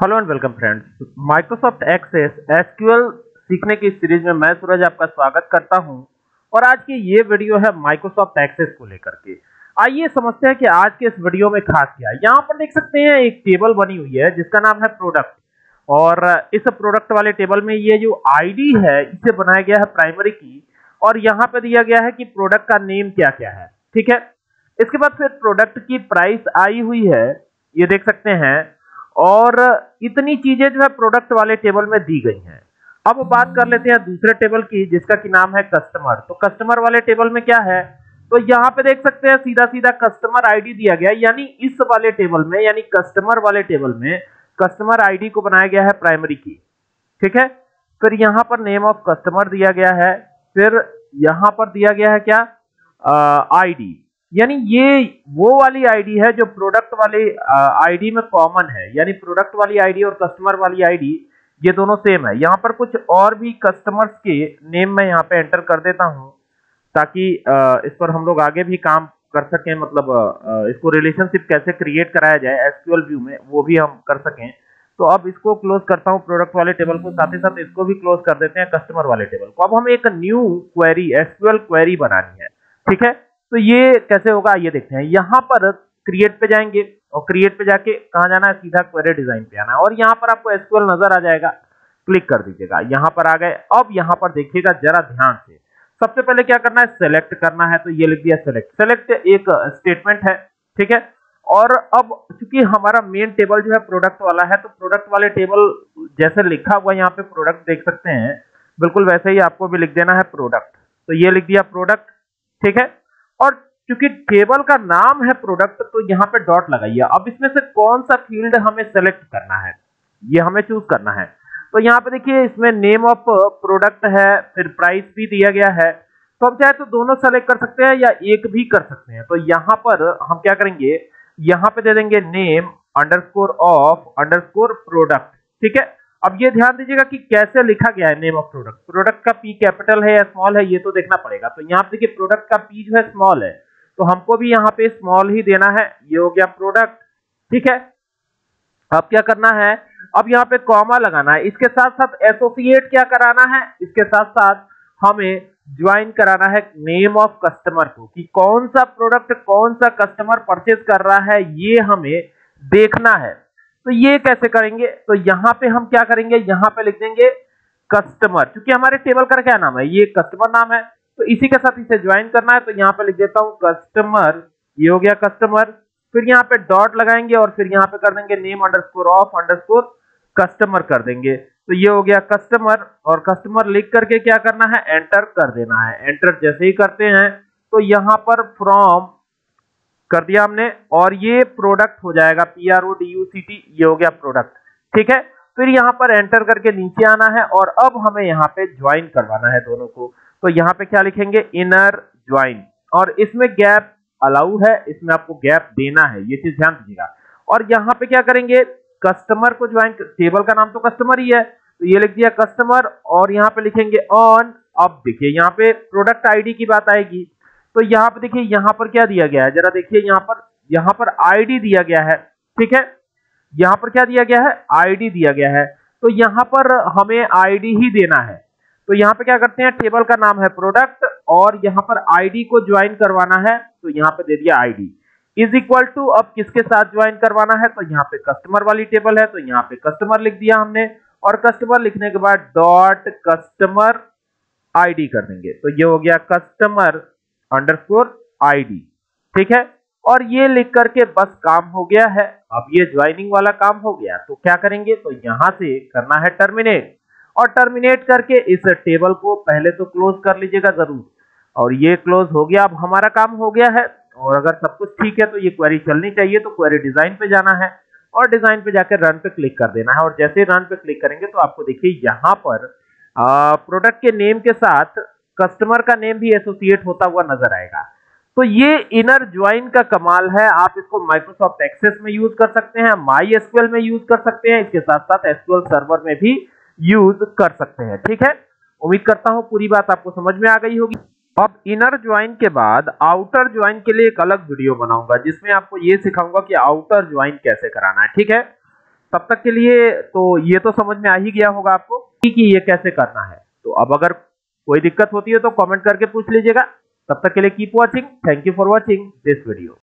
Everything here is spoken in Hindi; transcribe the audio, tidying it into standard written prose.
Hello and welcome friends. Microsoft Access SQL सीखने की सीरीज में मैं सूरज आपका स्वागत करता हूं और आज की ये वीडियो है माइक्रोसॉफ्ट एक्सेस को लेकर के। आइए समझते हैं कि आज के इस वीडियो में खास क्या है। यहाँ पर देख सकते हैं एक टेबल बनी हुई है जिसका नाम है प्रोडक्ट और इस प्रोडक्ट वाले टेबल में ये जो आईडी है इसे बनाया गया है प्राइमरी की और यहाँ पे दिया गया है कि प्रोडक्ट का नेम क्या क्या है। ठीक है, इसके बाद फिर प्रोडक्ट की प्राइस आई हुई है, ये देख सकते हैं, और इतनी चीजें जो है प्रोडक्ट वाले टेबल में दी गई हैं। अब बात कर लेते हैं दूसरे टेबल की जिसका की नाम है कस्टमर। तो कस्टमर वाले टेबल में क्या है, तो यहाँ पे देख सकते हैं सीधा सीधा कस्टमर आईडी दिया गया है, यानी इस वाले टेबल में यानी कस्टमर वाले टेबल में कस्टमर आईडी को बनाया गया है प्राइमरी की। ठीक है, फिर यहाँ पर नेम ऑफ कस्टमर दिया गया है, फिर यहाँ पर दिया गया है क्या, आईडी, यानी ये वो वाली आईडी है जो प्रोडक्ट वाले आईडी में कॉमन है, यानी प्रोडक्ट वाली आईडी और कस्टमर वाली आईडी ये दोनों सेम है। यहाँ पर कुछ और भी कस्टमर्स के नेम मैं यहाँ पे एंटर कर देता हूँ ताकि इस पर हम लोग आगे भी काम कर सकें, मतलब इसको रिलेशनशिप कैसे क्रिएट कराया जाए एसक्यूएल व्यू में वो भी हम कर सकें। तो अब इसको क्लोज करता हूँ प्रोडक्ट वाले टेबल को, साथ ही साथ इसको भी क्लोज कर देते हैं कस्टमर वाले टेबल को। अब हमें एक न्यू क्वेरी एसक्यूएल क्वेरी बनानी है। ठीक है, तो ये कैसे होगा ये देखते हैं। यहाँ पर क्रिएट पे जाएंगे और क्रिएट पे जाके कहाँ जाना है, सीधा क्वेरी डिजाइन पे आना है और यहाँ पर आपको एसक्यूएल नजर आ जाएगा, क्लिक कर दीजिएगा। यहाँ पर आ गए। अब यहाँ पर देखिएगा जरा ध्यान से, सबसे पहले क्या करना है, सेलेक्ट करना है। तो ये लिख दिया सेलेक्ट। सेलेक्ट एक स्टेटमेंट है, ठीक है। और अब चूंकि हमारा मेन टेबल जो है प्रोडक्ट वाला है, तो प्रोडक्ट वाले टेबल जैसे लिखा हुआ यहाँ पे प्रोडक्ट देख सकते हैं, बिल्कुल वैसे ही आपको भी लिख देना है प्रोडक्ट। तो ये लिख दिया प्रोडक्ट, ठीक है। और चूंकि टेबल का नाम है प्रोडक्ट तो यहाँ पे डॉट लगाइए। अब इसमें से कौन सा फील्ड हमें सेलेक्ट करना है ये हमें चूज करना है। तो यहाँ पे देखिए इसमें नेम ऑफ प्रोडक्ट है, फिर प्राइस भी दिया गया है। तो हम चाहे तो दोनों सेलेक्ट कर सकते हैं या एक भी कर सकते हैं। तो यहाँ पर हम क्या करेंगे, यहाँ पे दे देंगे name underscore of underscore product. ठीक है, अब ये ध्यान दीजिएगा कि कैसे लिखा गया है नेम ऑफ प्रोडक्ट। प्रोडक्ट का पी कैपिटल है या स्मॉल है ये तो देखना पड़ेगा। तो यहाँ पे देखिए प्रोडक्ट का पी जो है स्मॉल है, तो हमको भी यहाँ पे स्मॉल ही देना है। ये हो गया प्रोडक्ट, ठीक है। अब क्या करना है, अब यहाँ पे कॉमा लगाना है। इसके साथ साथ एसोसिएट क्या कराना है, इसके साथ साथ हमें ज्वाइन कराना है नेम ऑफ कस्टमर को, कि कौन सा प्रोडक्ट कौन सा कस्टमर परचेज कर रहा है ये हमें देखना है। तो ये कैसे करेंगे, तो यहाँ पे हम क्या करेंगे, यहाँ पे लिख देंगे कस्टमर, क्योंकि हमारे टेबल का क्या नाम है, ये कस्टमर नाम है, तो इसी के साथ इसे ज्वाइन करना है। तो यहाँ पे लिख देता हूँ कस्टमर, ये हो गया कस्टमर। फिर यहाँ पे डॉट लगाएंगे और फिर यहाँ पे कर देंगे name underscore of underscore customer कर देंगे। तो ये हो गया कस्टमर, और कस्टमर लिख करके क्या करना है, एंटर कर देना है। एंटर जैसे ही करते हैं तो यहाँ पर फ्रॉम कर दिया हमने और ये प्रोडक्ट हो जाएगा, PRODUCT, ये हो गया प्रोडक्ट। ठीक है, फिर यहाँ पर एंटर करके नीचे आना है और अब हमें यहाँ पे ज्वाइन करवाना है दोनों को। तो यहाँ पे क्या लिखेंगे, इनर ज्वाइन, और इसमें गैप अलाउ है, इसमें आपको गैप देना है, ये चीज ध्यान दीजिएगा। और यहाँ पे क्या करेंगे, कस्टमर को ज्वाइन, टेबल का नाम तो कस्टमर ही है, तो ये लिख दिया कस्टमर और यहाँ पे लिखेंगे ऑन। अब देखिए यहाँ पे प्रोडक्ट आईडी की बात आएगी, तो यहाँ पे देखिए यहाँ पर क्या दिया गया है, जरा देखिए यहाँ पर आईडी दिया गया है। ठीक है, यहाँ पर क्या दिया गया है, आईडी दिया गया है, तो यहाँ पर हमें आईडी ही देना है। तो यहाँ पे क्या करते हैं, टेबल का नाम है प्रोडक्ट और यहाँ पर आईडी को ज्वाइन करवाना है, तो यहाँ पे दे दिया आईडी इज इक्वल टू, अब किसके साथ ज्वाइन करवाना है, तो यहाँ पे कस्टमर वाली टेबल है, तो यहाँ पे कस्टमर लिख दिया हमने, और कस्टमर लिखने के बाद डॉट कस्टमर आईडी कर देंगे। तो ये हो गया कस्टमर अंडरस्कोर आईडी, ठीक है। और ये लिख करके बस काम हो गया है। अब ये ज्वाइनिंग वाला काम हो गया, तो क्या करेंगे, तो यहां से करना है टर्मिनेट, और टर्मिनेट करके इस टेबल को पहले तो क्लोज कर लीजिएगा जरूर, और ये क्लोज हो गया। अब हमारा काम हो गया है, और अगर सब कुछ ठीक है तो ये क्वेरी चलनी चाहिए। तो क्वेरी डिजाइन पे जाना है और डिजाइन पे जाकर रन पे क्लिक कर देना है, और जैसे ही रन पे क्लिक करेंगे तो आपको देखिए यहाँ पर प्रोडक्ट के नेम के साथ कस्टमर का नेम भी एसोसिएट होता हुआ नजर आएगा। तो ये इनर ज्वाइन का कमाल है। आप इसको माइक्रोसॉफ्ट एक्सेस में यूज कर सकते हैं, MySQL में यूज कर सकते हैं, इसके साथ साथ एसक्यूएल सर्वर में भी यूज कर सकते हैं। ठीक है, उम्मीद करता हूं पूरी बात आपको समझ में आ गई होगी। अब इनर ज्वाइन के बाद आउटर ज्वाइन के लिए एक अलग वीडियो बनाऊंगा जिसमें आपको ये सिखाऊंगा कि आउटर ज्वाइन कैसे कराना है। ठीक है, तब तक के लिए तो ये तो समझ में आ ही गया होगा आपको कि ये कैसे करना है। तो अब अगर कोई दिक्कत होती है तो कमेंट करके पूछ लीजिएगा। तब तक के लिए keep watching. Thank you for watching this video.